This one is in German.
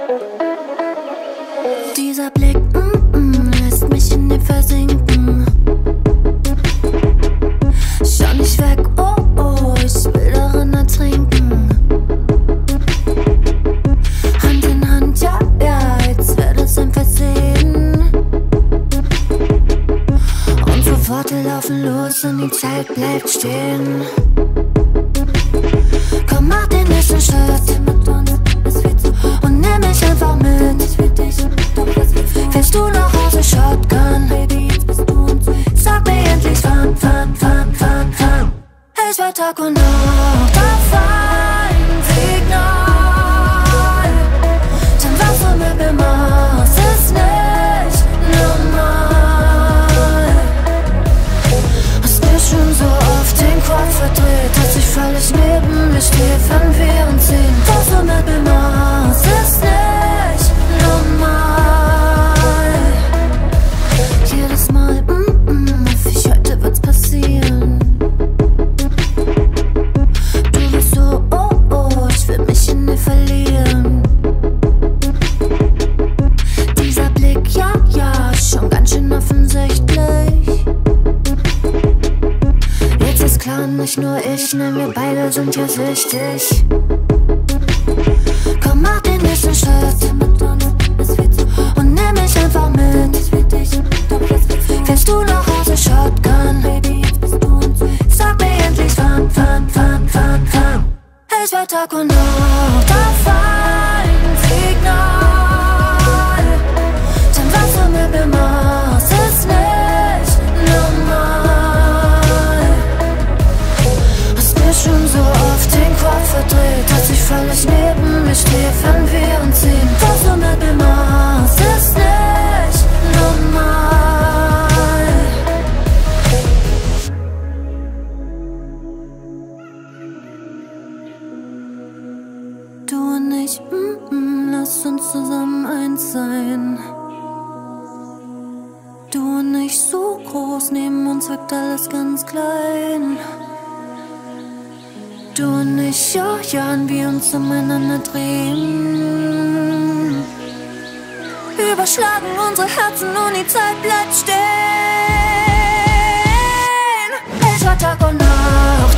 Dieser Blick lässt mich in dir versinken. Schau nicht weg, oh oh, ich will darin ertrinken. Hand in Hand, ja, ja, als wäre das ein Versehen. Unsere Worte laufen los und die Zeit bleibt stehen. Komm, mach den nächsten Schritt und nimm mich einfach mit. Fährst du nach Hause Shotgun? Sag mir endlich wann. Es war Tag und Nacht auf ein Signal. Denn was du mit mir machst, ist nicht normal. Hast mir schon so oft den Kopf verdreht, dass ich völlig neben mir stehe, wenn wir uns sehen. Was du mit mir machst, ist nicht normal. Jedes Mal, ich heute wird's passieren. Du bist so, oh oh, ich will mich in dir verlieren. Dieser Blick, ja, ja, schon ganz schön offensichtlich. Jetzt ist klar, nicht nur ich, nein, wir beide sind hier wichtig. Komm, mach den nächsten Schritt und nimm mich einfach mit. Fährst du nach Hause Shotgun? Sag mir endlich wann. Es war Tag und Nacht auf ein Signal. Denn was du mit mir machst, ist nicht normal. Hast mir schon so oft den Kopf verdreht, dass ich völlig neben mir stehe, wenn wir uns sehen. Was du mit mir machst, ist nicht normal. Du und ich, lass uns zusammen eins sein. Du und ich so groß, neben uns wirkt alles ganz klein. Du und ich, ja, ja, und wir uns umeinander drehen. Überschlagen unsere Herzen und die Zeit bleibt stehen. Es war Tag und Nacht